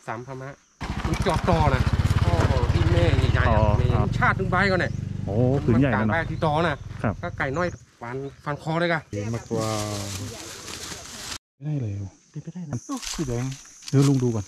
3พม่ามันจอกต่อนะโอ้ที่แม่ใหญ่ๆมีชาติถึงใบก่อนเนี่ยโอ้ผืนใหญ่นะเนาะที่ต่อนะครับก็ไก่น้อยฟันคอเลยกันมากกว่าไม่ได้เลยไม่ได้นะสีแดงเดี๋ยวลุงดูก่อน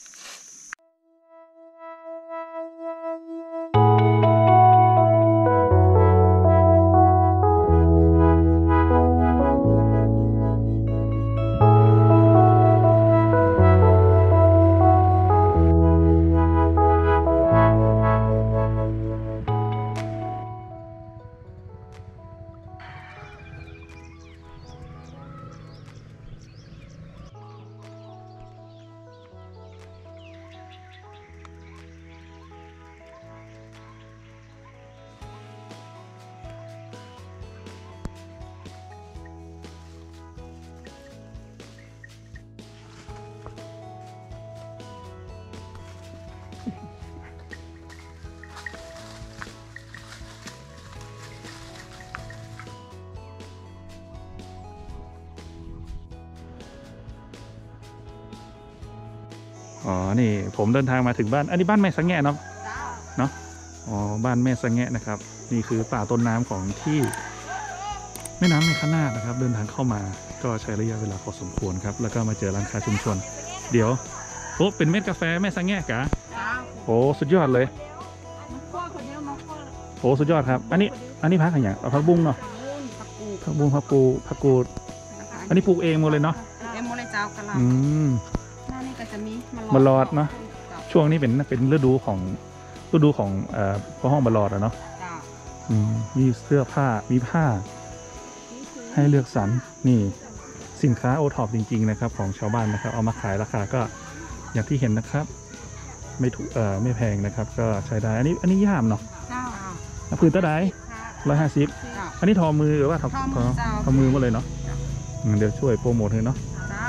อ๋อนี่ผมเดินทางมาถึงบ้านอันนี้บ้านแม่สังแงะเนาะอ๋อบ้านแม่สังแงะนะครับนี่คือป่าต้นน้ำของที่แม่น้ำในขนาดนะครับเดินทางเข้ามาก็ใช้ระยะเวลาพอสมควรครับแล้วก็มาเจอร้านค้าชุมชนเดี๋ยวโอ้เป็นเม็ดกาแฟแม่สังแงะกะโอ้สุดยอดเลยโอ้สุดยอดครับอันนี้พักอะไรอย่างเอาพักบุ้งเนาะพักบุ้งพักกูดอันนี้ปลูกเองหมดเลยเนาะเอ็มโมเลเจ้ากะลาหน้านี่ก็จะมีมะลอดเนาะช่วงนี้เป็นฤดูของพระห้องบะลอดอะเนาะมีเสื้อผ้ามีผ้าให้เลือกสรรนี่สินค้าโอท็อปจริงๆนะครับของชาวบ้านนะครับเอามาขายราคาก็อย่างที่เห็นนะครับไม่ถูกไม่แพงนะครับก็ใช้ได้อันนี้ย่ามเนาะผืนตะได150อันนี้ทอมือหรือว่าทอมือมาเลยเนาะเดี๋ยวช่วยโปรโมทให้เนาะ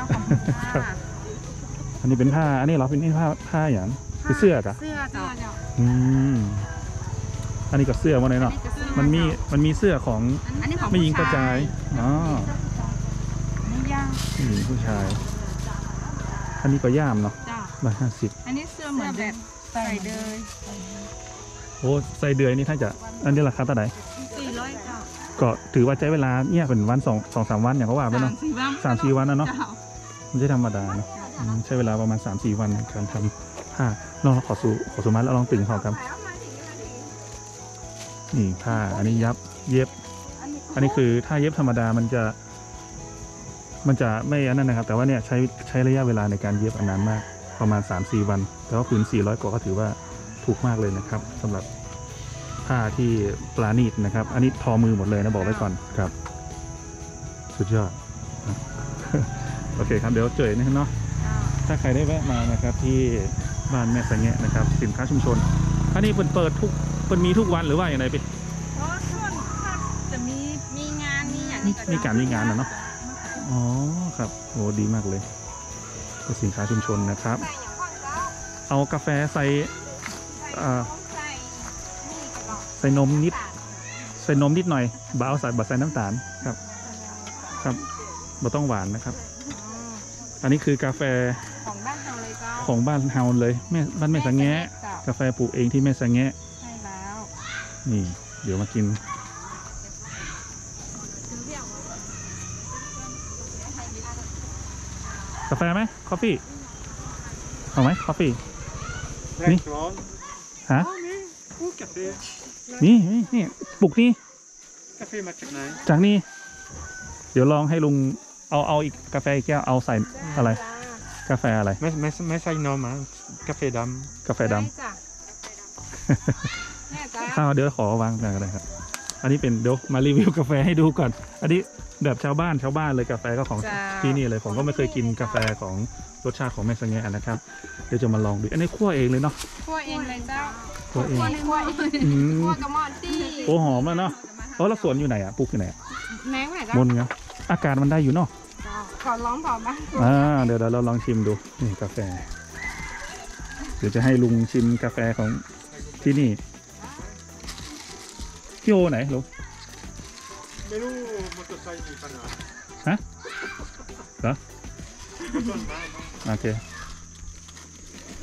อันนี้เป็นผ้าอันนี้เราเป็นผ้าอย่างคือเสื้อกะเสื้อเจ้าอันนี้ก็เสื้อมาเลยเนาะมันมีเสื้อของไม่หญิงกระจายอ๋อนี่ย่ามผู้ชายอันนี้ก็ย่ามเนาะ 150อันนี้เสื้อเหมือนแบบใส่เดยโอ้ใส่เดือยนี่ถ้าจะอันนี้ราคาเท่าไหร่ 400จ้าก็ถือว่าใช้เวลาเนี่ยเป็นวัน2-3 วันอย่างก็ว่าไปเนาะ3-4 วันนะเนาะไม่ใช่ธรรมดาเนาะใช้เวลาประมาณ 3-4 วันในการทำผ้าลองขอสูมาแล้วลองตึงเขาครับนี่ผ้าอันนี้เย็บอันนี้คือถ้าเย็บธรรมดามันจะไม่อันนั้นนะครับแต่ว่าเนี่ยใช้ระยะเวลาในการเย็บนานมากประมาณ 3-4 วันแต่ว่าผืน400กว่าก็ถือว่าถูกมากเลยนะครับสำหรับผ้าที่ปราณีตนะครับอันนี้ทอมือหมดเลยนะบอกไว้ก่อนครับสุดยอดโอเคครับเดี๋ยวเจอนะครับเนาะถ้าใครได้แวะมานะครับที่บ้านแม่สังแงะนะครับสินค้าชุมชนอันนี้เปิดมีทุกวันหรือว่าอย่างไรพี่ช่วงจะมีงานมีอย่างนี้มีงานนะเนาะอ๋อครับโหดีมากเลยเป็นสินค้าชุมชนนะครับเอากาแฟใส่นมนิดหน่อยบ่เอาใส่น้ำตาลครับบ่ต้องหวานนะครับอันนี้คือกาแฟของบ้านเฮาเลยเจ้าของบ้านเฮาเลยบ้านแม่สังแงะกาแฟปลูกเองที่แม่สังแงะใช่แล้วนี่เดี๋ยวมากินกาแฟไหมคอฟฟี่เอาไหมคอฟฟี่นี่ฮะนี่ปลูกนี่กาแฟมาจากไหนจากนี่เดี๋ยวลองให้ลุงเอาอีกกาแฟแก้วเอาใส่อะไรกาแฟอะไรไม่ใส่นมอ่ะกาแฟดำข้าวเดี๋ยวขอวางกันเลยครับอันนี้เป็นเดี๋ยวมารีวิวกาแฟให้ดูก่อนอันนี้แบบชาวบ้านเลยกาแฟก็ของที่นี่เลยผมก็ไม่เคยกินกาแฟของรสชาติของแม่สังแงะนะครับเดี๋ยวจะมาลองดูอันนี้คั่วเองเลยเนาะคั่วเองเลยเจ้าคั่วกระมอนตี้โอ้หอมแล้วเนาะแล้วสวนอยู่ไหนอ่ะปลูกอยู่ไหนแมงไหนจ้ะมนเนาะอากาศมันได้อยู่เนาะขอร้องบอกบ้างเดี๋ยวเราลองชิมดูนี่กาแฟเดี๋ยวจะให้ลุงชิมกาแฟของที่นี่พี่โอไหนลุงไม่รู้มอเตอร์ไซค์มีปัญหาฮะเหรอโอเค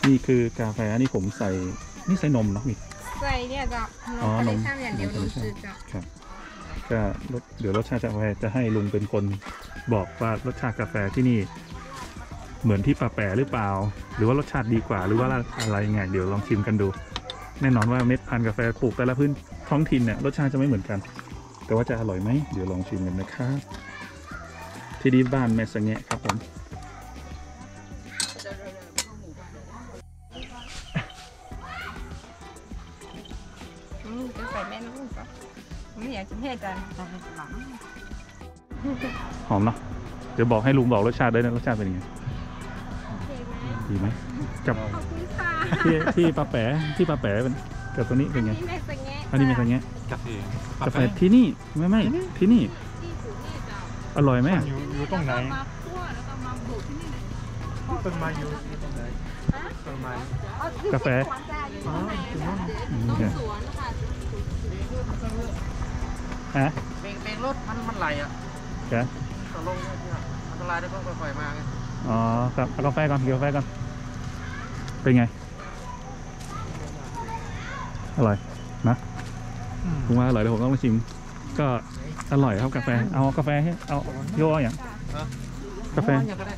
นี่คือกาแฟนี่ผมใส่นี่ใส่นมเนาะมีใส่เนี่ยจะอ๋อคานเลมชั่นอย่างเดียวนมนคาเลชั่นจืดจ้ะครับก็เดี๋ยวรสชาติกาแฟจะให้ลุงเป็นคนบอกว่ารสชาติกาแฟที่นี่เหมือนที่ป่าแปะหรือเปล่า หรือว่ารสชาติดีกว่าหรือว่าอะไรยังไงเดี๋ยวลองชิมกันดู แน่นอนว่าเม็ดพันธุ์กาแฟปลูกแต่ละพื้นท้องถิ่นเนี่ยรสชาติจะไม่เหมือนกัน แต่ว่าจะอร่อยไหมเดี๋ยวลองชิมกันนะครับที่ดีบ้านแม่สะแงะครับผมจะใส่แม่นุ่มจ้ะไม่อยากจะเทศกันหอมเนาะเดี๋ยวบอกให้ลุงบอกรสชาติด้วยนะรสชาติเป็นยังไงโอเคไหมดีไหมกับขอบคุณค่ะที่ป่าแปะเป็นกับตัวนี้เป็นไงนี่แม่สะแงะอันนี้เป็นไงกาแฟกาแฟที่นี่ไม่ที่นี่ที่สูงนี่จ้ะอร่อยไหมอยู่ตรงไหนมาคั่วแล้วก็มาบุกที่นี่เลยต้นไม้อยู่ตรงไหนต้นไม้กาแฟสวนจ้ะอยู่ข้างในค่ะต้นสวนค่ะฮะเบรกรถมันไหลอ่ะแกตกลงเนี่ยอันตรายได้ก็ค่อยๆมาไงอ๋อครับเอากาแฟก่อนกินกาแฟก่อนเป็นไงอร่อยนะผมว่าอร่อยเดี๋ยวผมต้องมาชิมก็อร่อยครับกาแฟเอากาแฟให้เอาโย่อย่างกาแฟอย่างก็ได้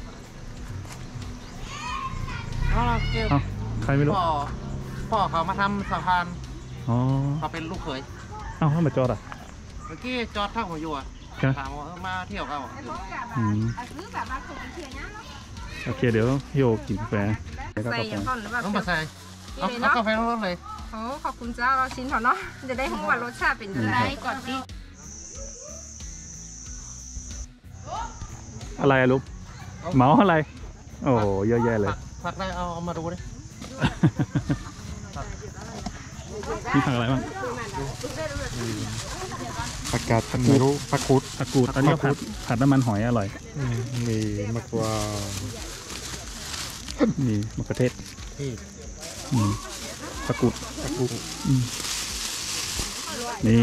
เอาล่ะเกี่ยวเอาใครไม่รู้พ่อเขามาทำสะพานอ๋อเขาเป็นลูกเขยเอาเข้ามาจอดอ่ะเมื่อกี้จอดท่าหัวอยู่อ่ะครับถามว่ามาเที่ยวเขาอ่ะไอ้พวกแบบอืมซื้อแบบมาสุกเทียนเนาะโอเคเดี๋ยวโยกินกาแฟแล้วก็ใส่กาแฟอย่างก่อนหรือเปล่าต้องมาใส่เอานี่เอาเนาะกาแฟร้อนๆเลยโอ้ขอบคุณเจ้าเราชิ้นเถอะเนาะจะได้รู้ว่ารสชาติเป็นยังไงก่อนดิอะไรอะลูกเมาอะไรโอ้โหเยอะแยะเลยผักได้เอามาดูดิมีผักอะไรบ้างผักกาดพันไม่รู้ผักกูดผักกูดอันนี้ก็ผัดน้ำมันหอยอร่อยมีมะกวามีมะเขือเทศที่ผักกูดอืมนี่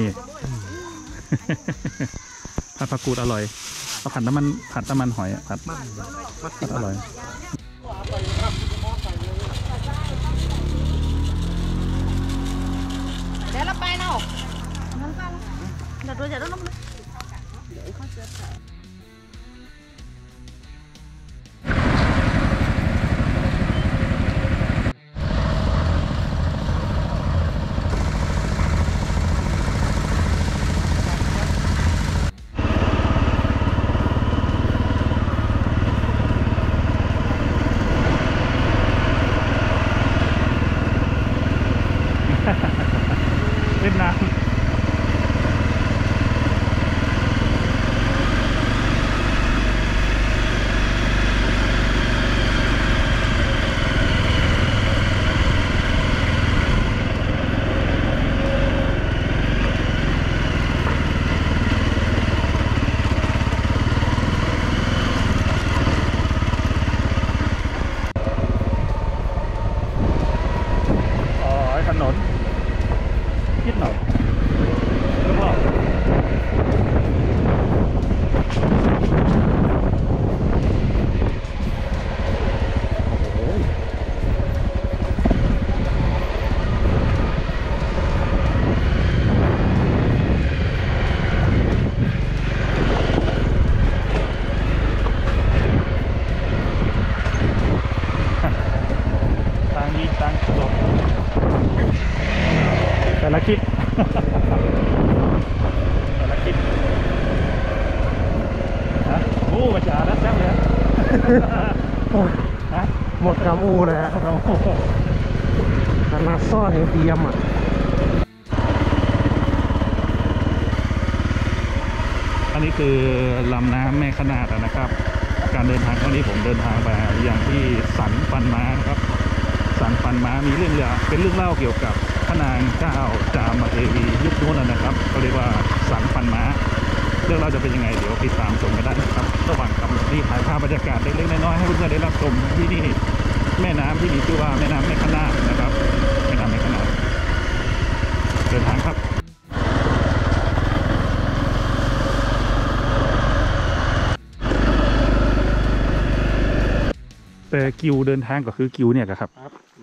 ผัดผักกูดอร่อยเอาผัดน้ำมันหอยอะผัดอร่อยเดี๋ยวเราไปเนาะเดี๋ยวดูจะต้องลงเล่นน้ำถนนนิดหน่อยแล้วก็โอ้ยทางนี้ทางสะดวกแต่ละคลิป แต่ละคลิปฮะโอ้มาจ่าแล้วแซ่บเลยฮะ ฮะหมดกำอูเลยฮะเราขนาดซ่อนยังเตรียมอ่ะอันนี้คือลำน้ำแม่ขนาดนะครับ การเดินทางครั้งนี้ผมเดินทางไปอย่างที่สันปันม้านะครับ สันปันม้ามีเรื่องเป็นเรื่องเล่าเกี่ยวกับพระนางเจ้าจามเทวียุคโน้นนะครับเขาเรียกว่าสันปันม้า เรื่องเราจะเป็นยังไงเดี๋ยวติดตามชมกันได้นะครับระหว่างขับรถที่ถ่ายภาพบรรยากาศเล็กๆน้อยๆให้เพื่อนๆได้รับชมที่นี่แม่น้ำที่มีชื่อว่าแม่น้ำแม่ขนาดนะครับแม่น้ำแม่ขนาดเดินทางครับแต่กิวเดินทางก็คือกิวเนี่ยครับครับ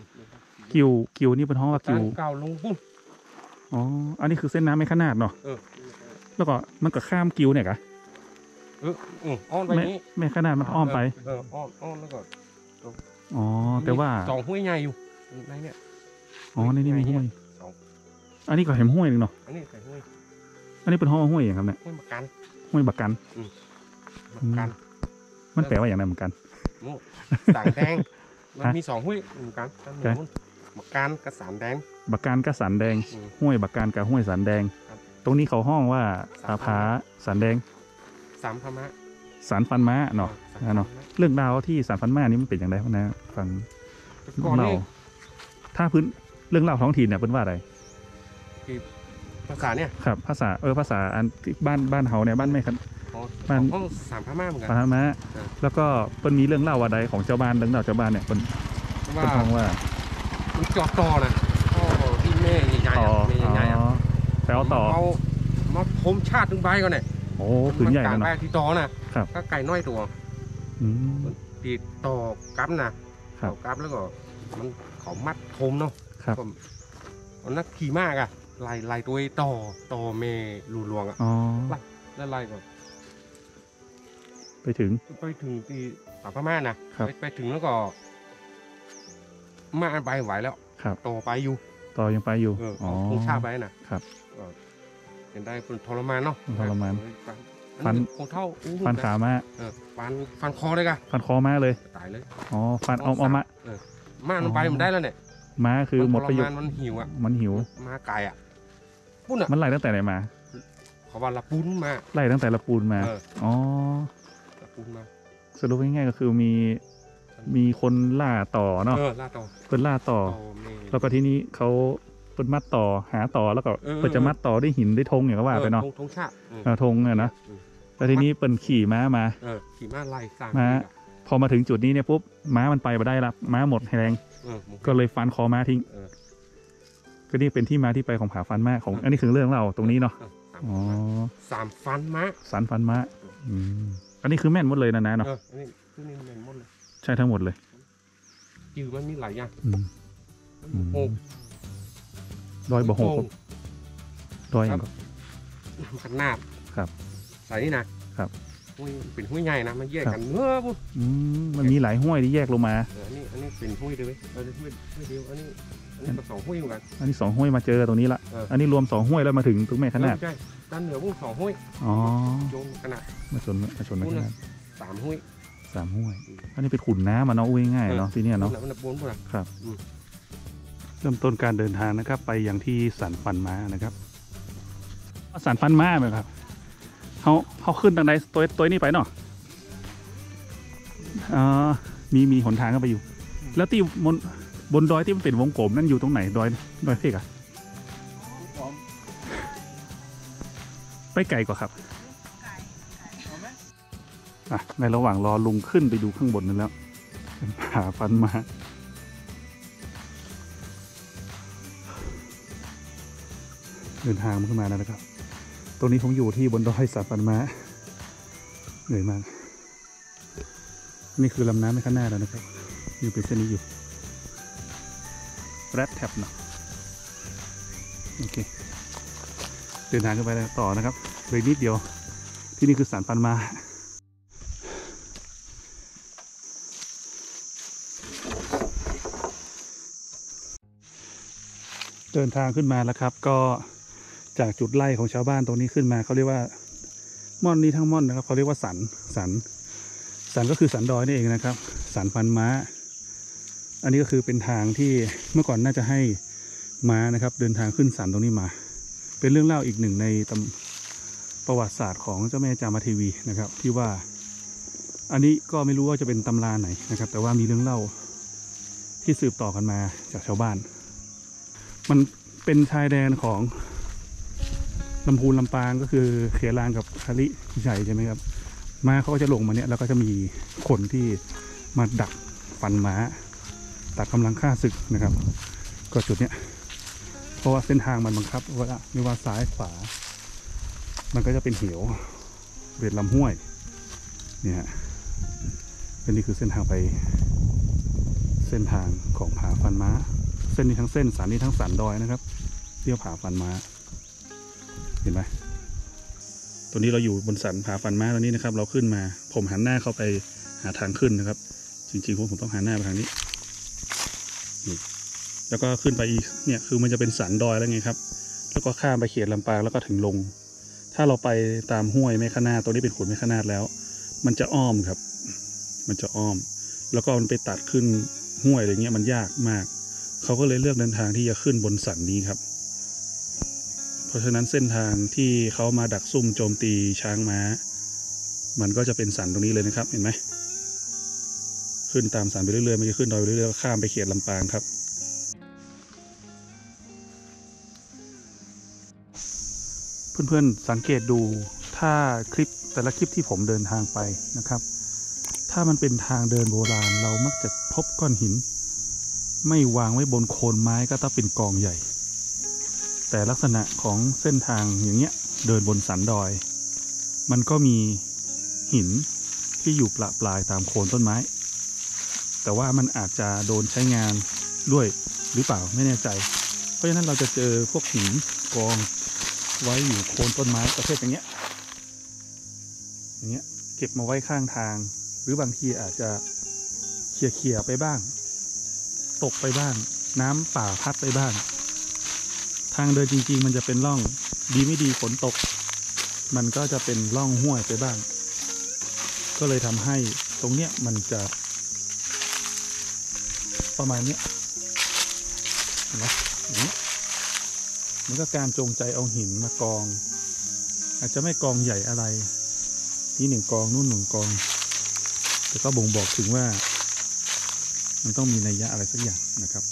กิวนี่เป็นห้องว่ากิวเก่าลงปุ้นอ๋ออันนี้คือเส้นน้ำไม่ขนาดเนาะเออแล้วก็มันก็ข้ามกิวเนี่ยกะอ้อนไปไม่นี้ไม่ขนาดมันอ้อมไปอ้อนแล้วก็อ๋อแต่ว่าสองห้วยใหญ่อยู่ในเนี่ยอ๋อในนี่มีห้วยสองอันนี้ก็เห็นห้วยหนึ่งเนาะอันนี้ใส่ห้วยอันนี้เป็นห้องห้วยอย่างครับเนี่ยห้วยมะกันห้วยบักกันมะกันมันแปลว่าอย่างไรเหมือนกันโม่สางแดงมันมีสองห้วยเหมือนกันด้านโน้นมะกันกับสามแดงบักกันกับสันแดงอืมห้วยบักกันกับห้วยสันแดงครับตรงนี้เขาห้องว่าสาผาสันแดงสามพมะสันฟันม้าเนาะสามพมเนาะเรื่องราวที่สันฟันม้านี่มันเป็นอย่างไรนะฟังก่อนเรานี้ถ้าพื้นเรื่องเล่าท้องถิ่นเนี่ยเป็นว่าอะไรภาษาเนี่ยครับภาษาภาษาอันที่บ้านเฮาเนี่ยบ้านไม่คัน บ้านห้องสามพม่าเหมือนกันปาม้าเออแล้วก็เป็นมีเรื่องเล่าว่าใดของชาวบ้านเรื่องเล่าชาวบ้านเนี่ยเป็นว่าห้องว่ามันจอดต่อนะพ่อที่แม่ใหญ่ๆต่ออะแม่ใหญ่ๆอะแปลว่าต่อเอามาพรมชาติถึงใบก่อนเนี่ยโอ้ผืนใหญ่มัแล้วกลางเนาะใบที่ต่อนะครับ ก็ไก่น้อยตัวอืมตีต่อกับนะครับ ต่อกับแล้วก็มันเขามัดทมเนาะครับก็มันนักขี่มากอะไล่ตัวไอ้ต่อเมลูลวงอะอ๋อแล้วไล่ก่อนไปถึงไปถึงที่ปากพม่านะครับ ไปถึงแล้วก็มาอันไปไหวแล้วครับต่อไปอยู่ต่อยังไปอยู่อ๋อคงชาติไปนะครับก็เป็นได้คนทรมานเนาะทรมานฟันคงเท่าอู้ฟันขามาฟันคอเลยกะฟันคอม้าเลยตายเลยอ๋อฟันเอามามามันไปมันได้แล้วเนี่ยม้าคือหมดประโยชมันน์มันหิวอ่ะมันหิวมาไก่อ่ะปุ้นอ่ะมันไล่ตั้งแต่ไหนมาเขาว่าละปุ้นมาไล่ตั้งแต่ละปูนมาเอออ๋อละปุ้นมาสรุปง่ายๆก็คือมีคนล่าต่อเนาะล่าต่อเพิ่นล่าต่อเมแล้วก็ที่นี้เขาเพิ่นมัดต่อหาต่อแล้วก็เออเพิ่นจะมัดต่อด้วยหินด้วยธงอย่างก็ว่าไปเนาะธงชาติธงอะนะแล้วทีนี้เปิ้นขี่ม้ามาขี่ม้าไล่สร้างม้า พอมาถึงจุดนี้เนี่ยปุ๊บม้ามันไปมาได้ละม้าหมดแรง ก็เลยฟันคอม้าทิ้ง ก็นี่เป็นที่มาที่ไปของผาฟันม้าของอันนี้คือเรื่องเราตรงนี้เนาะอ๋อสามฟันม้าสันฟันม้าอืมอันนี้คือแม่นหมดเลยนะเนาะอันนี้คือนี่เป็นหมดเลยใช่ทั้งหมดเลยจือมันมีหลายอย่างอืมโอ้ดอยบ่โหกดอยอย่างก็ขนาดครับใส่นี่นะครับ ห้วยเป็นห้วยใหญ่นะมันแยกกันเมื่อปุ๊บมันมีหลายห้วยที่แยกลงมาอันนี้เป็นห้วยเดียวห้วยเดียวอันนี้ก็สองห้วยเหมือนกันอันนี้2ห้วยมาเจอตรงนี้ละเอออัอันนี้รวม2ห้วยแล้วมาถึงตรงแม่ขนาดใช่ด้านเหนือพวกสองห้วยอ๋อโยนขนาดมาชนแม่ขนาดสามห้วย 3ห้วย อันนี้เป็นขุนน้ำมาเนาะอุ้ยง่ายเนาะที่เนี่ยเนาะมันบนพวกนั้นครับอืมเริ่มต้นการเดินทางนะครับ ไปอย่างที่สันฟันม้านะครับสันฟันม้าไหมครับเขาขึ้นทางใดตัวนี้ไปเนาะอ๋อมีหนทางเข้าไปอยู่ แล้วที่บนดอยที่มันเป็นวงกลมนั่นอยู่ตรงไหนดอยเพกอะไปไกลกว่าครับอ่ะในระหว่างรอลุงขึ้นไปดูข้างบนนั้นแล้วเป็นผาฟันม้าเดินทางขึ้นมาแล้วนะครับ ตรงนี้ผมอยู่ที่บนดอยสันฟันม้าเหนื่อยมากนี่คือลำน้ำในข้างหน้าแล้วนะครับอยู่เป็นเส้นนี้อยู่แรดแท็บเนาะโอเคเดินทางขึ้นไปต่อนะครับเลยนิดเดียวที่นี่คือสันฟันม้าเดินทางขึ้นมาแล้วครับก็จากจุดไล่ของชาวบ้านตรงนี้ขึ้นมาเขาเรียกว่าม่อนนี้ทั้งม่อนนะครับเขาเรียกว่าสันก็คือสันดอยนี่เองนะครับสันฟันม้าอันนี้ก็คือเป็นทางที่เมื่อก่อนน่าจะให้ม้านะครับเดินทางขึ้นสันตรงนี้มาเป็นเรื่องเล่าอีกหนึ่งในประวัติศาสตร์ของเจ้าแม่จามเทวีนะครับที่ว่าอันนี้ก็ไม่รู้ว่าจะเป็นตำราไหนนะครับแต่ว่ามีเรื่องเล่าที่สืบต่อกันมาจากชาวบ้านมันเป็นชายแดนของลำพูนลำปางก็คือเขลางกับคาลิใหญ่ใช่ไหมครับม้าเขาก็จะลงมาเนี่ยแล้วก็จะมีคนที่มาดักฟันม้าตัดกำลังฆ่าศึกนะครับก็จุดเนี้ยเพราะว่าเส้นทางมันบังคับว่าไม่ว่าซ้ายขวามันก็จะเป็นเหวเบ็ดลำห้วยเนี่ยเป็นนี่คือเส้นทางไปเส้นทางของผาฟันม้าเส้นนี้ทั้งเส้นสันนี้ทั้งสันดอยนะครับเลี้ยวผาฟันม้าเห็นไหมตัวนี้เราอยู่บนสันผาฟันม้าตัวนี้นะครับเราขึ้นมาผมหันหน้าเข้าไปหาทางขึ้นนะครับจริงๆผมต้องหันหน้าไปทางนี้นี่แล้วก็ขึ้นไปอีกเนี่ยคือมันจะเป็นสันดอยแล้วไงครับแล้วก็ข้ามไปเขตลำปางแล้วก็ถึงลงถ้าเราไปตามห้วยแม่ขนาดตัวนี้เป็นขุนแม่ขนาดแล้วมันจะอ้อมครับมันจะอ้อมแล้วก็มันไปตัดขึ้นห้วยอะไรเงี้ยมันยากมากเขาก็เลยเลือกเดินทางที่จะขึ้นบนสันนี้ครับเพราะฉะนั้นเส้นทางที่เขามาดักซุ่มโจมตีช้างม้ามันก็จะเป็นสันตรงนี้เลยนะครับเห็นไหมขึ้นตามสันไปเรื่อยๆมันจะขึ้นดอยไปเรื่อยๆข้ามไปเขตลำปางครับเพื่อนๆสังเกตดูถ้าคลิปแต่ละคลิปที่ผมเดินทางไปนะครับถ้ามันเป็นทางเดินโบราณเรามักจะพบก้อนหินไม่วางไว้บนโคนไม้ก็ต้องเป็นกองใหญ่แต่ลักษณะของเส้นทางอย่างเงี้ยเดินบนสันดอยมันก็มีหินที่อยู่ประปรายตามโคนต้นไม้แต่ว่ามันอาจจะโดนใช้งานด้วยหรือเปล่าไม่แน่ใจเพราะฉะนั้นเราจะเจอพวกหินกองไว้อยู่โคนต้นไม้ประเภทอย่างเงี้ยเก็บมาไว้ข้างทางหรือบางทีอาจจะเขี่ยไปบ้างตกไปบ้างน้ำป่าพัดไปบ้างทางเดินจริงๆมันจะเป็นร่องดีไม่ดีฝนตกมันก็จะเป็นร่องห้วยไปบ้างก็เลยทำให้ตรงเนี้ยมันจะประมาณนี้นะอย่างนี้มันก็การจงใจเอาหินมากองอาจจะไม่กองใหญ่อะไรนี่หนึ่งกองนู่นหนึ่งกองแต่ก็บ่งบอกถึงว่ามันต้องมีนัยยะอะไรสักอย่างนะครับ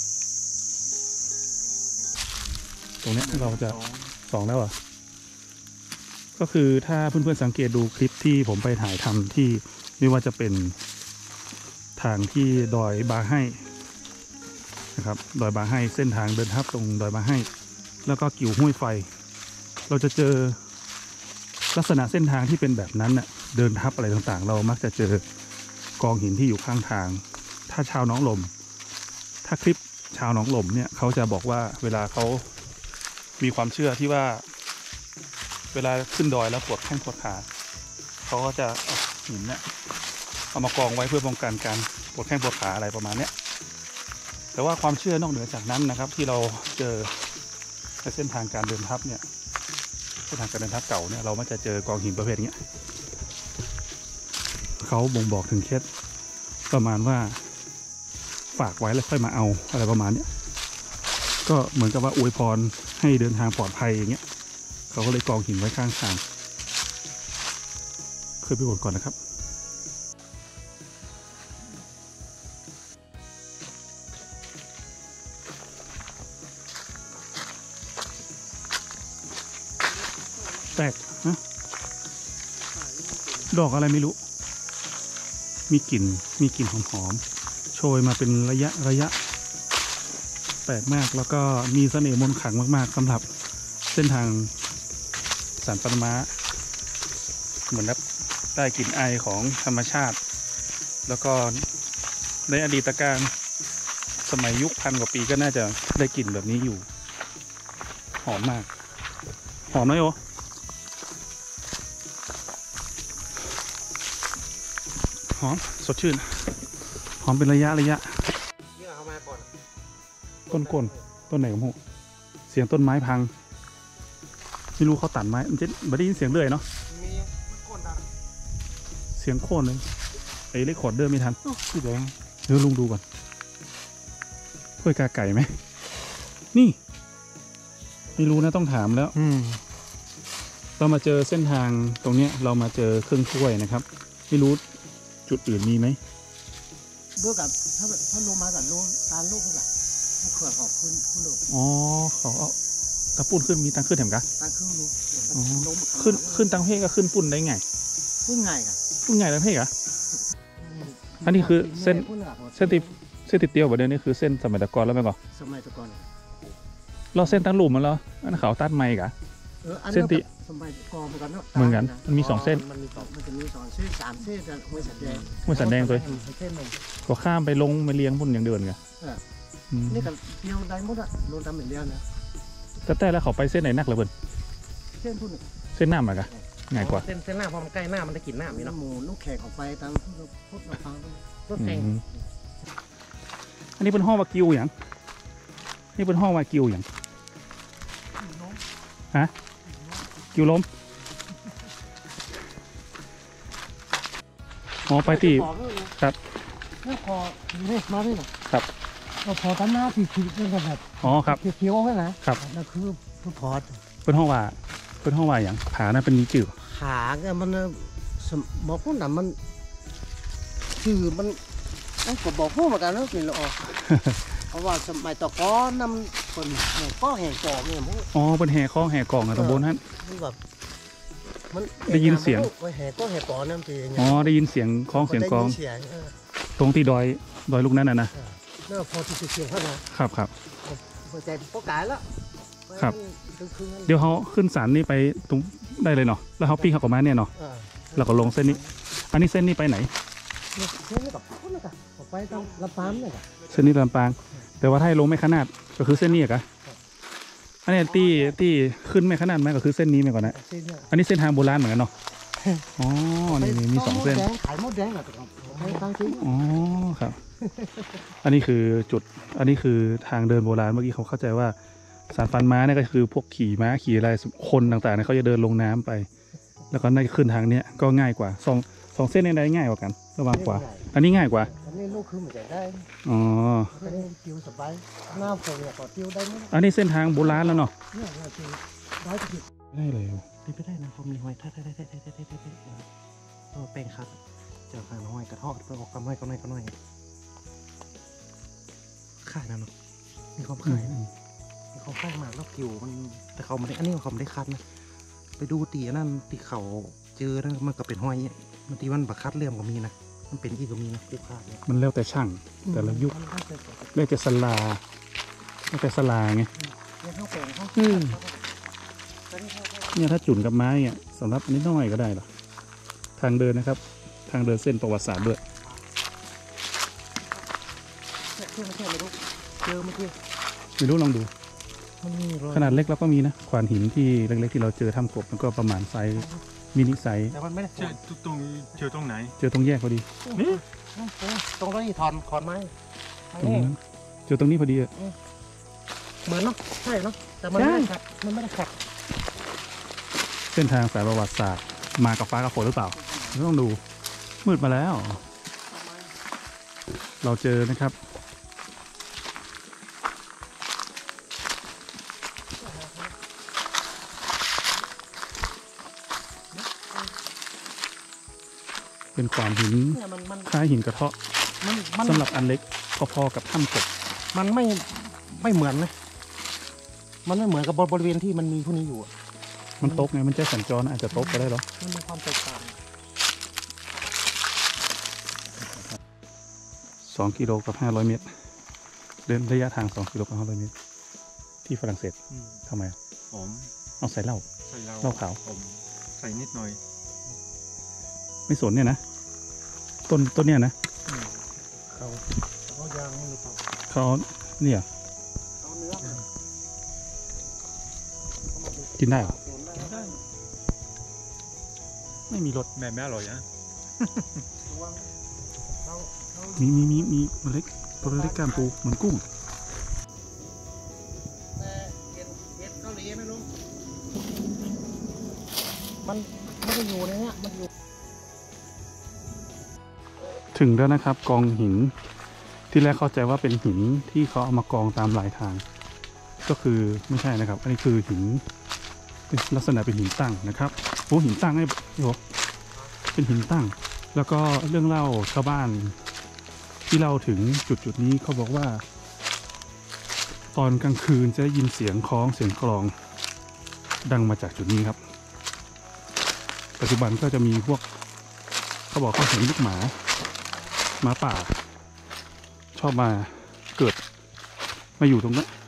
ตรงนี้เราจะสองแล้วอ่ะก็คือถ้าเพื่อนๆสังเกตดูคลิปที่ผมไปถ่ายทำที่ไม่ว่าจะเป็นทางที่ดอยบาให้นะครับดอยบาให้เส้นทางเดินทับตรงดอยบาให้แล้วก็กิ่วห้วยไฟเราจะเจอลักษณะเส้นทางที่เป็นแบบนั้นน่ะเดินทับอะไรต่างๆเรามักจะเจอกองหินที่อยู่ข้างทางถ้าชาวหนองลมถ้าคลิปชาวหนองลมเนี่ยเขาจะบอกว่าเวลาเขามีความเชื่อที่ว่าเวลาขึ้นดอยแล้วปวดแข้งปวดขาเขาก็จะเอาหินเนี่ยเอามากองไว้เพื่อป้องกันการปวดแข้งปวดขาอะไรประมาณเนี้ยแต่ว่าความเชื่อนอกเหนือจากนั้นนะครับที่เราเจอในเส้นทางการเดินทับเนี่ยเส้นทางการเดินทับเก่าเนี่ยเรามักจะเจอกองหินประเภทนี้เขาบ่งบอกถึงเคล็ดประมาณว่าฝากไว้แล้วค่อยมาเอาอะไรประมาณนี้ก็เหมือนกับว่าอวยพรให้เดินทางปลอดภัยอย่างเงี้ยเขาก็เลยกองหินไว้ข้างทางเคยไปบนก่อนนะครับแตกฮะดอกอะไรไม่รู้มีกลิ่นหอมๆโชยมาเป็นระยะแปลกมากแล้วก็มีเสน่ห์มนต์ขลังมากๆสำหรับเส้นทางสันปันม้าเหมือนแบบได้กลิ่นไอของธรรมชาติแล้วก็ในอดีตการสมัยยุค1,000 กว่าปีก็น่าจะได้กลิ่นแบบนี้อยู่หอมมากหอมไหมโอหอมสดชื่นหอมเป็นระยะต้นไหนของผมเสียงต้นไม้พังไม่รู้เขาตัดไม้มันจะไม่ได้ยินเสียงเรื่อยเนาะเสียงโค่นเลยไอ้เรคคอร์ดเดอร์ไม่ทันพี่แดงเดี๋ยวลุงดูก่อนกล้วยกาไก่ไหมนี่ไม่รู้นะต้องถามแล้วเรามาเจอเส้นทางตรงเนี้ยเรามาเจอเครื่องกล้วยนะครับไม่รู้จุดอื่นมีไหมเบื่อกับถ้าลงมากับลงตาลูกพวกอะเขื่อนของขึ้นลูกอ๋อเขาเอาตะปุ่นขึ้นมีตังขึ้นแถมกะตาขึ้นลูกขึ้นตังเพกก็ขึ้นปุ่นได้ไงขึ้นไงกันปุ่นไงตังเพกอะอันนี้คือเส้นติดเตี้ยวแบบเดิมนี่คือเส้นสมัยตะกอนแล้วไหมก่อนสมัยตะกอนเราเส้นตั้งหลุมมันแล้วอันเขาตัดไม้กะเส้นติสมัยตะกอนเหมือนกันมันมี2 เส้นมันจะมี2 เส้น3 เส้นห้วยสันแดงตัวก็ข้ามไปลงมาเลี้ยงพุ่นอย่างเดินไงนี่ก็เดียวได้หมดอะโดนทำอย่างเดียวนะแต่แล้วเขาไปเส้นไหนนักเลยเพิ่นเช่นพูดเส้นน้ำอะกะง่ายกว่าเส้นหน้าพอมันใกล้หน้ามันได้กลิ่นหน้ามีเนาะหมูลูกแขกออกไปตามพวกเราฟังรถแข่งอันนี้เป็นห้องวากิวอย่างนี่เป็นห้องวากิวอย่างฮะกิวล้มอ๋อไปที่ ครับนี่พอนี่มาด้วยนะครับ เราพอทำหน้าที่คิดเรื่องกันแบบอ๋อครับเขียวๆไว้นะครับ นั่นคือพอดเป็นห้องว่าเป็นห้องว่าอย่างผานะเป็นมีจื่อขาเนี่ยมันบอกพวกนั้นมันคือมันก็บอกพวกเหมือนกันนะกินละออกเพราะว่าสมัยตะก้อนำคนก็แห่งจอกเนี่ยมันอ๋อเป็นแห่ข้องแห่กล่องอะตำบลนั้นมันแบบมันได้ยินเสียงแห่ก็แห่ก่อนนั่นเองอ๋อได้ยินเสียงคล้องเสียงกลองเสียงตรงที่ดอยลูกนั้นนะเน่าพอที่จะเสียงเขานะครับ พอใจพอกายแล้วครับ เดี๋ยวเขาขึ้นศาลนี่ไปตรงได้เลยเนาะแล้วเขาปีนเขากลับมาเนี่ยเนาะแล้วก็ลงเส้นนี้ อันนี้เส้นนี้ไปไหนเส้นนี้กับพุ่นนะกับไปตามลำปางเนี่ยเส้นนี้ลำปาง แต่ว่าถ้าให้ลงไม่ขนาดก็คือเส้นนี้อะกะอันนี้ที่ขึ้นไม่ขนาดไหมก็คือเส้นนี้ไปก่อนนะเส้นเนี่ยอันนี้เส้นทางโบราณเหมือนกันเนาะอ๋อนี่มี2เส้นขายมดแดงอะแต่ของทางที่อ๋อครับ อันนี้คือจุดอันนี้คือทางเดินโบราณเมื่อกี้เขาเข้าใจว่าสารฟันม้าเนี่ยก็คือพวกขี่ม้าขี่อะไรคนต่างๆเนี่ยเขาจะเดินลงน้ำไป แล้วก็น่าจะขึ้นทางเนี้ยก็ง่ายกว่าสองเส้นนี้ได้ง่ายกว่ากันระวังกว่า อันนี้ง่ายกว่าอันนี้ลูกคือมันจะได้อ๋ออันนี้คิวสบายหน้าฝนเนี่ยก็คิวได้ไหมอันนี้เส้นทางโบราณแล้วเนาะเนี่ยคิวร้อยผิดได้เลยเป็นไปได้นะเขามีหอยท่าตัวแป้งครับเจอข้างหอยกระทอดเพื่อออกกำไรก็น้อยข่ายนะเนาะมีความข่ายมีความข่ายมากแล้วคิวมันแต่เขาไม่ได้อันนี้เขาไม่ได้คัดนะไปดูตีนั่นตีเขาเจอนะมันก็เป็นหอยเนี่ยมันตีมันบักคัดเลื่อมก็มีนะมันเป็นอีกก็มีนะคู่คาดเนี่ยมันแล้วแต่ช่างแต่ละยุคแล้วแต่สลาไงเนี่ยข้าวแกงเขาเนี่ยถ้าจุ่นกับไม้เนี่ยสำหรับนิดหน่อยก็ได้หรอทางเดินนะครับ ทางเดินเส้นประวัติศาสตร์ด้วยไม่รู้เจอเมื่อกี้ไม่รู้ลองดูมันมีรอยขนาดเล็กเราก็มีนะขวานหินที่เล็กๆที่เราเจอทำกบมันก็ประมาณไซส์มินิไซส์แต่มันไม่ได้เจอตรงเจอตรงไหนเจอตรงแยกพอดีตรงนี้ถอนขอนไม้ตรงนั้นเจอตรงนี้พอดีอะเหมือนเนาะใช่เนาะแต่มันไม่ได้ขัดมันไม่ได้ขัดเส้นทางสายประวัติศาสตร์มากับฟ้ากับฝนหรือเปล่าต้องดูมืดมาแล้ว เราเจอนะครับเป็นขวานหินเนี่ยมันคล้ายหินกระเทาะมันสำหรับอันเล็กพอๆกับถ้ำกบมันไม่เหมือนนะมันไม่เหมือนกับบริเวณที่มันมีพวกนี้อยู่อะมันตกไงมันจะสัญจรอาจจะตกก็ได้หรอมันมีความแตกต่าง 2 กิโลกับ 500 เมตร เดินระยะทาง 2 กิโลกับ 500 เมตร ที่ฝรั่งเศสทำไมหอมเอาใส่เหล้าใส่เหล้าเหล้าขาวหอมใส่นิดหน่อยไม่สนเนี่ยนะ ต้นเนี่ยนะเขายางมันหรือเปล่าเขาเนี่ยเขาเนื้อกินได้เหรอไม่มีรสแม่อร่อยนะมีมันเล็กตัวเล็กกล้ามปูเหมือนกุ้งแต่เห็ดเกาหลีไม่รู้มันไม่ได้อยู่ในเนี้ยมันอยู่ถึงแล้วนะครับกองหินที่แรกเข้าใจว่าเป็นหินที่เขาเอามากองตามหลายทาง ก็คือไม่ใช่นะครับ อันนี้คือหินเป็นลักษณะเป็นหินตั้งนะครับโอ้หินตั้งไอ้โหเป็นหินตั้ง แล้วก็เรื่องเล่าชาวบ้านที่เล่าถึงจุดนี้เขาบอกว่า ตอนกลางคืนจะได้ยินเสียงคล้องเสียงกลองดังมาจากจุดนี้ครับ ปัจจุบันก็จะมีพวกเขาบอกเขาเห็นลูกหมาป่า ชอบมาเกิดมาอยู่ตรงนั้น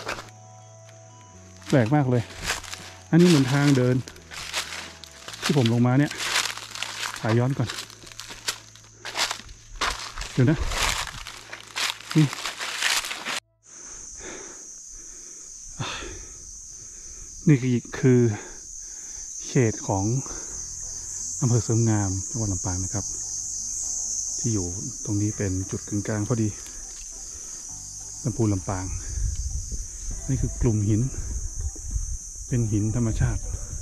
แปลกมากเลย อันนี้เหมือนทางเดิน ที่ผมลงมาเนี่ยถ่ายย้อนก่อน เดี๋ยวนะนี่นี่คือเขตของอำเภอเสริมงามจังหวัดลำปางนะครับ ที่อยู่ตรงนี้เป็นจุดกึ่งกลางพอดีลำพูนลำปางนี่คือกลุ่มหินเป็นหินธรรมชาติ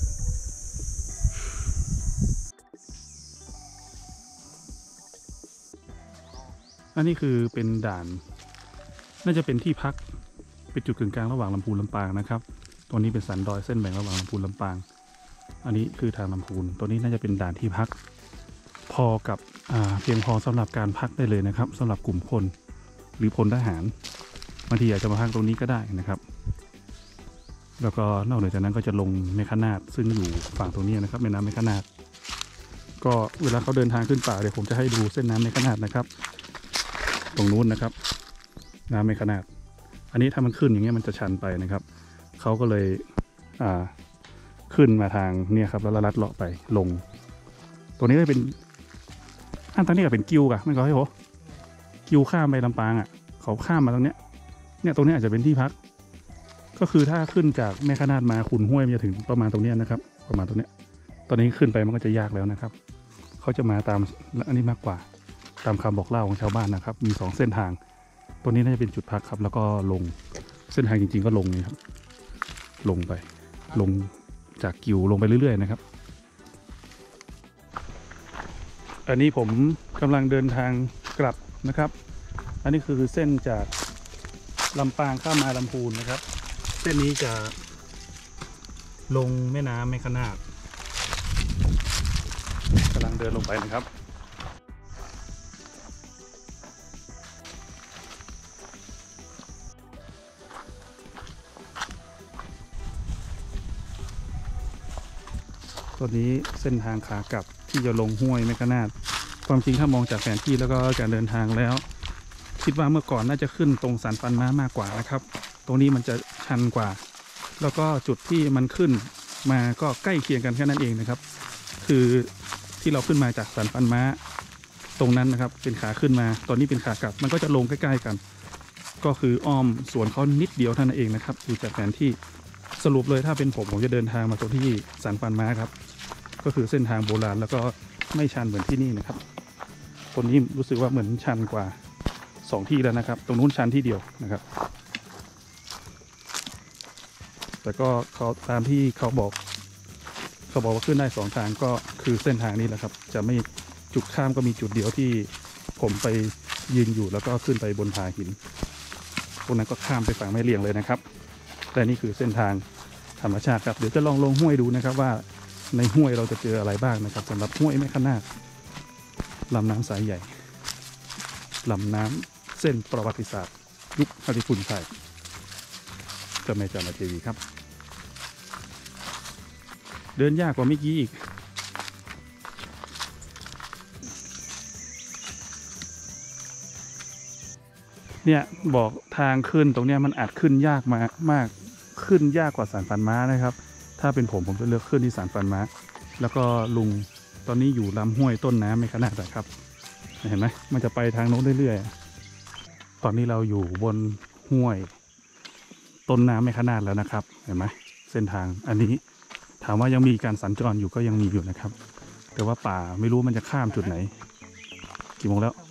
อันนี้คือเป็นด่านน่าจะเป็นที่พักเป็นจุดกึ่งกลางระหว่างลำพูนลำปางนะครับตัวนี้เป็นสันดอยเส้นแบ่งระหว่างลำพูนลำปางอันนี้คือทางลำพูนตัวนี้น่าจะเป็นด่านที่พักพอกับเพียงพอสำหรับการพักได้เลยนะครับสำหรับกลุ่มคนหรือพลทหารบางทีอยากจะมาพักตรงนี้ก็ได้นะครับแล้วก็นอกเหนือจากนั้นก็จะลงแม่ขนาดซึ่งอยู่ฝั่งตรงนี้นะครับแม่น้ำแม่ขนาดก็เวลาเขาเดินทางขึ้นป่าเดี๋ยวผมจะให้ดูเส้นน้ำแม่ขนาดนะครับตรงนู้นนะครับน้ำแม่ขนาดอันนี้ถ้ามันขึ้นอย่างเงี้ยมันจะชันไปนะครับเขาก็เลยขึ้นมาทางเนี่ยครับแล้วลัดเลาะไปลงตัวนี้ก็เป็นตอนนี้ก็เป็นกิ้วกะไม่ก็ให้โหกิ้วข้ามไปลำปางอ่ะเขาข้ามมาตรงเนี้ยตรงนี้อาจจะเป็นที่พักก็คือถ้าขึ้นจากแม่ขนาดมาขุนห้วยมันจะถึงประมาณตรงนี้นะครับประมาณตรงเนี้ยตอนนี้ขึ้นไปมันก็จะยากแล้วนะครับเขาจะมาตามอันนี้มากกว่าตามคำบอกเล่าของชาวบ้านนะครับมี2เส้นทางตัวนี้น่าจะเป็นจุดพักครับแล้วก็ลงเส้นทางจริงๆก็ลงนี่ครับลงไปลงจากกิ้วลงไปเรื่อยๆนะครับอันนี้ผมกำลังเดินทางกลับนะครับอันนี้คือเส้นจากลำปางข้ามมาลำพูนนะครับเส้นนี้จะลงแม่น้ำแม่ขนาดกำลังเดินลงไปนะครับตัวนี้เส้นทางขากลับที่จะลงห้วยแม่ขนาดความจริงถ้ามองจากแผนที่แล้วก็การเดินทางแล้วคิดว่าเมื่อก่อนน่าจะขึ้นตรงสันปันม้ามากกว่านะครับตรงนี้มันจะชันกว่าแล้วก็จุดที่มันขึ้นมาก็ใกล้เคียงกันแค่นั้นเองนะครับคือที่เราขึ้นมาจากสันปันม้าตรงนั้นนะครับเป็นขาขึ้นมาตอนนี้เป็นขากลับมันก็จะลงใกล้ๆกันก็คืออ้อมสวนเขานิดเดียวเท่านั้นเองนะครับดูจากแผนที่สรุปเลยถ้าเป็นผมจะเดินทางมาตรงที่สันปันม้าครับก็คือเส้นทางโบราณแล้วก็ไม่ชันเหมือนที่นี่นะครับคนนี้รู้สึกว่าเหมือนชันกว่า2ที่แล้วนะครับตรงนู้นชันที่เดียวนะครับแต่ก็เขาตามที่เขาบอกว่าขึ้นได้2ทางก็คือเส้นทางนี้แหละครับจะไม่จุดข้ามก็มีจุดเดียวที่ผมไปยืนอยู่แล้วก็ขึ้นไปบนผาหินพวกนั้นก็ข้ามไปฝั่งแม่เลียงเลยนะครับแต่นี่คือเส้นทางธรรมชาติครับเดี๋ยวจะลองลงห้วยดูนะครับว่าในห้วยเราจะเจออะไรบ้างนะครับสำหรับห้วยแม่ขนาดลำน้ำสายใหญ่ลำน้ำเส้นประวัติศาสตร์ยุคอริฟุนไทยเจ้าแม่จามเทวีครับเดินยากกว่าเมื่อกี้อีกเนี่ยบอกทางขึ้นตรงเนี้ยมันอาจขึ้นยากมากขึ้นยากกว่าสันปันม้านะครับถ้าเป็นผมจะเลือกขึ้นที่สันปันม้าแล้วก็ลุงตอนนี้อยู่ลำห้วยต้นน้ำไม่ขนาดครับเห็นไหมมันจะไปทางโน้นเรื่อยๆตอนนี้เราอยู่บนห้วยต้นน้ำไม่ขนาดแล้วนะครับเห็นไหมเส้นทางอันนี้ถามว่ายังมีการสัญจรอยู่ก็ยังมีอยู่นะครับแต่ว่าป่าไม่รู้มันจะข้ามจุดไหนกี่โมงแล้ว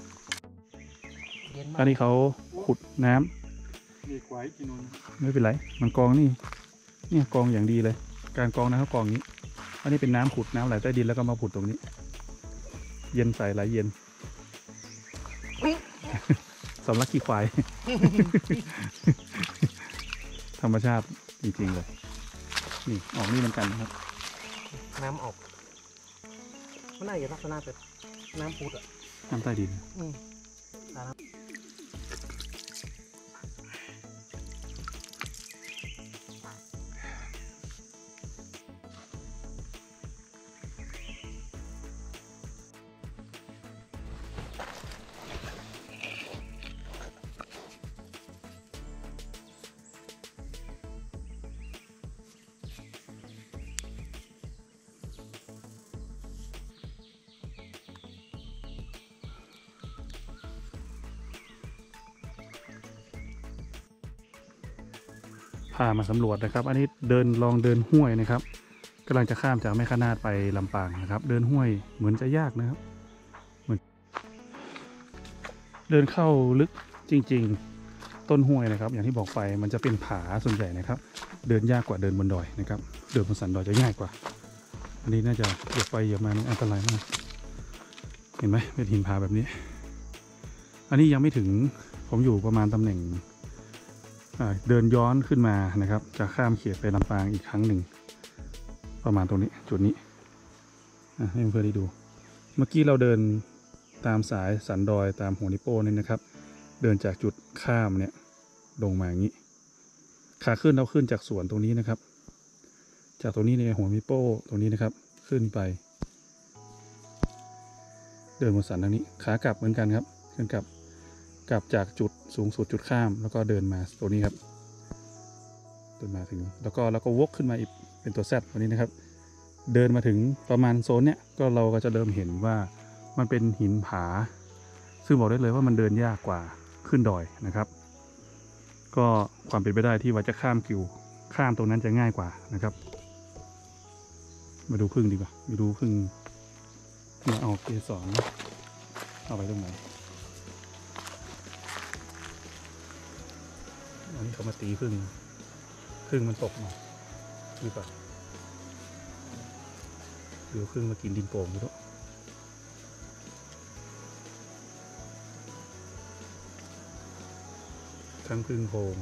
อันนี้เขาขุดน้ำมีควายกินนนไม่เป็นไรมันกองนี่เนี่ยกองอย่างดีเลยการกองนะครับกองนี้อันนี้เป็นน้ำขุดน้ำไหลใต้ดินแล้วก็มาผุดตรงนี้เย็นใสไหลเย็น สำลักขี้ควาย ธรรมชาติจริงๆเลยนี่ออกนี่เหมือนกันนะครับน้ำออกมันน่าจะลักษณะแบบน้ำพุดอ่ะน้ำใต้ดินพามาสำรวจนะครับ อันนี้ลองเดินห้วยนะครับกำลังจะข้ามจากแม่คะนาดไปลำปางนะครับเดินห้วยเหมือนจะยากนะครับเหมือนเดินเข้าลึกจริงๆต้นห้วยนะครับอย่างที่บอกไปมันจะเป็นผาส่วนใหญ่นะครับเดินยากกว่าเดินบนดอยนะครับเดินบนสันดอยจะง่ายกว่าอันนี้น่าจะเหยียบไปเหยียบมาอันตรายมากเห็นไหมเป็นหินผาแบบนี้อันนี้ยังไม่ถึงผมอยู่ประมาณตำแหน่งเดินย้อนขึ้นมานะครับจะข้ามเขตไปลำปางอีกครั้งหนึ่งประมาณตรงนี้จุดนี้ให้เพื่อนๆได้ดูเมื่อกี้เราเดินตามสายสันดอยตามหัวนิโป้นี่นะครับเดินจากจุดข้ามเนี่ยลงมาอย่างนี้ขาขึ้นเราขึ้นจากสวนตรงนี้นะครับจากตรงนี้ในหัวนิโป้ตรงนี้นะครับขึ้นไปเดินบนสันทางนี้ขากลับเหมือนกันครับขึ้นกลับจากจุดสูงสุดจุดข้ามแล้วก็เดินมาตัวนี้ครับเดินมาถึงแล้วก็วกขึ้นมาอีกเป็นตัว Z ตัวนี้นะครับเดินมาถึงประมาณโซนเนี้ยก็เราก็จะเริ่มเห็นว่ามันเป็นหินผาซึ่งบอกได้เลยว่ามันเดินยากกว่าขึ้นดอยนะครับก็ความเป็นไปได้ที่ว่าจะข้ามกิวข้ามตรงนั้นจะง่ายกว่านะครับมาดูพึ่งดีกว่ามาดูพึ่งมาเอาเกสรเอาไปตรงไหนอันนี้เขามาตีพึ่งมันตกมาดูป่ะเดี๋ยวพึ่งมากินดินโป่งดูด้วยทั้งพึ่งโพง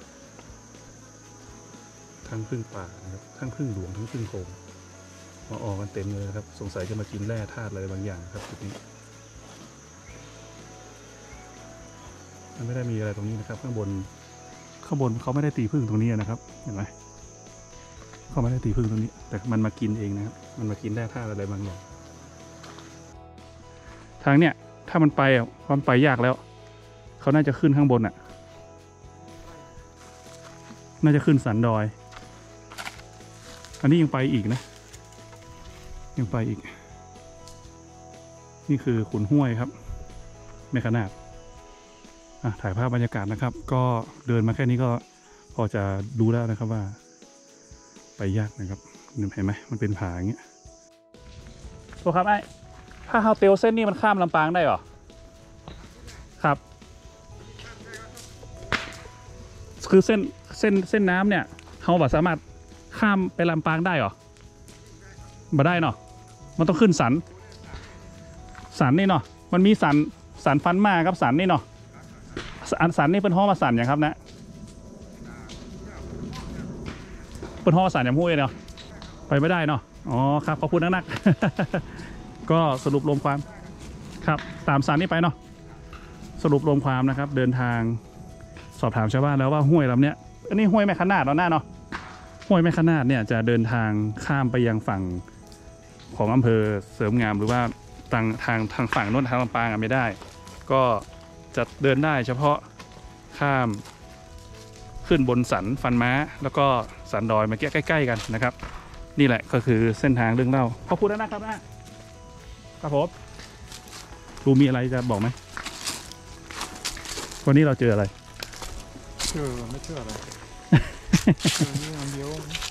ทั้งพึ่งป่านะครับทั้งพึ่งหลวงทั้งพึ่งโพงมาออกกันเต็มเลยครับสงสัยจะมากินแร่ธาตุอะไรบางอย่างครับจุดนี้มันไม่ได้มีอะไรตรงนี้นะครับข้างบนเขาไม่ได้ตีพึ่งตรงนี้นะครับเห็นไหมเขาไม่ได้ตีพึ่งตรงนี้แต่มันมากินเองนะครับมันมากินแร่ธาตุอะไรบางอย่างทางเนี้ยถ้ามันไปมันไปยากแล้วเขาน่าจะขึ้นข้างบนน่าจะขึ้นสันดอยอันนี้ยังไปอีกนะยังไปอีกนี่คือขุนห้วยครับแม่คะนาดถ่ายภาพบรรยากาศนะครับก็เดินมาแค่นี้ก็พอจะดูแล้วนะครับว่าไปยากนะครับเห็นไหมมันเป็นผาอย่างเงี้ยโทษครับไอ้ถ้าเฮาเตลเส้นนี้มันข้ามลำปางได้หรอครับคือเส้นน้ำเนี่ยเขาบอกสามารถข้ามไปลำปางได้หรอมาได้เนาะมันต้องขึ้นสันนี่เนาะมันมีสันฟันมากับสันนี่เนาะสันนี่เป็นห้อมาสันอย่างครับนะเป็นห้อมาสันอย่างพูดเนาะไปไม่ได้เนาะอ๋อครับขอบคุณนักก็สรุปรวมความครับตามสันนี่ไปเนาะสรุปรวมความนะครับเดินทางสอบถามชาวบ้านแล้วว่าห้วยลำเนี้ยอันนี้ห้วยแม่คะนาดเนาะห้วยแม่คะนาดเนี่ยจะเดินทางข้ามไปยังฝั่งของอำเภอเสริมงามหรือว่าทางฝั่งโน้นทางลำปางไม่ได้ก็จะเดินได้เฉพาะข้ามขึ้นบนสันฟันม้าแล้วก็สันดอยมาใกล้ๆกันนะครับนี่แหละก็คือเส้นทางเรื่องเล่าขอบคุณนะครับนะครับผมครูมีอะไรจะบอกไหมวันนี้เราเจออะไรไม่เชื่ออะไรอย่างเดียว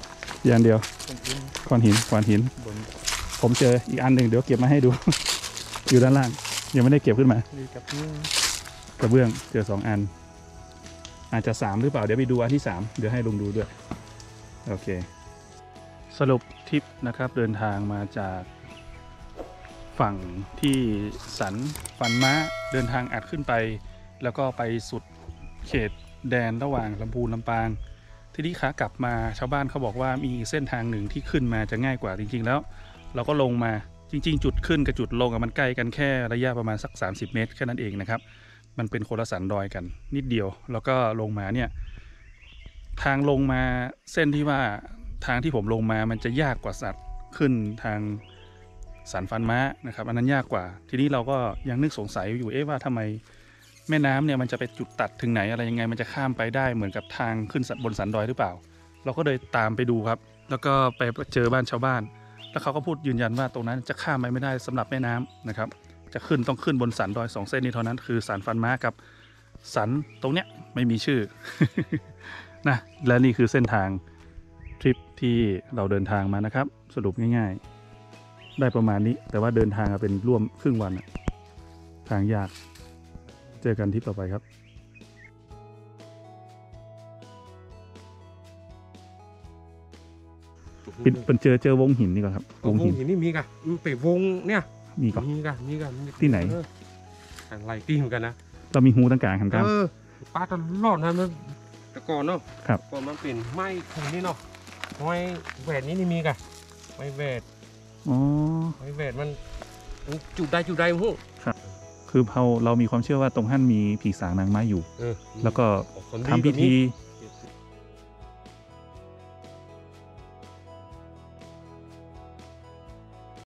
ก้อนหินผมเจออีกอันหนึ่งเดี๋ยวเก็บมาให้ดู อยู่ด้านล่างยังไม่ได้เก็บขึ้นมากับเบื้องเจอ2 อันอาจจะ3หรือเปล่าเดี๋ยวไปดูอันที่3เดี๋ยวให้ลุงดูด้วยโอเคสรุปทริปนะครับเดินทางมาจากฝั่งที่สันฟันม้าเดินทางอัดขึ้นไปแล้วก็ไปสุดเขตแดนระหว่างลำพูนลำปางทีนี้ขากลับมาชาวบ้านเขาบอกว่ามีเส้นทางหนึ่งที่ขึ้นมาจะง่ายกว่าจริงๆแล้วเราก็ลงมาจริงๆจุดขึ้นกับจุดลงมันใกล้กันแค่ระยะประมาณสัก30 เมตรแค่นั้นเองนะครับมันเป็นคนละสันดอยกันนิดเดียวแล้วก็ลงมาเนี่ยทางลงมาเส้นที่ว่าทางที่ผมลงมามันจะยากกว่าสัตว์ขึ้นทางสันฟันม้านะครับอันนั้นยากกว่าทีนี้เราก็ยังนึกสงสัยอยู่ว่าทำไมแม่น้ำเนี่ยมันจะไปจุดตัดถึงไหนอะไรยังไงมันจะข้ามไปได้เหมือนกับทางขึ้นบนสันดอยหรือเปล่าเราก็เลยตามไปดูครับแล้วก็ไปเจอบ้านชาวบ้านแล้วเขาก็พูดยืนยันว่าตรงนั้นจะข้ามไปไม่ได้สำหรับแม่น้ำนะครับจะต้องขึ้นบนสันดอย2 เส้นนี้เท่านั้นคือสันฟันม้ากับสันตรงเนี้ยไม่มีชื่อนะและนี่คือเส้นทางทริปที่เราเดินทางมานะครับ สรุปง่ายๆ ได้ประมาณนี้แต่ว่าเดินทางมาเป็นร่วมครึ่งวันอะทางยากเจอกันทริปต่อไปครับเป็นเจอวงหินนี่ก่อนครับวงหินนี่มีกะไปวงเนี่ยมีก่อนมีกะที่ไหนอะไรที่เหมือนกันนะเรามีฮูตั้งกลางหันกลางป้าตลอดนะมันแต่ก่อนเนาะครับก่อนมันเป็นไม้ถุงนี่เนาะไม้แหวนนี่มีกะไม้แหวนอ๋อไม้แหวนมันจุดได้หูคือเรามีความเชื่อว่าตรงท่านมีผีสางนางไม้อยู่ แล้วก็คนทำพิธีก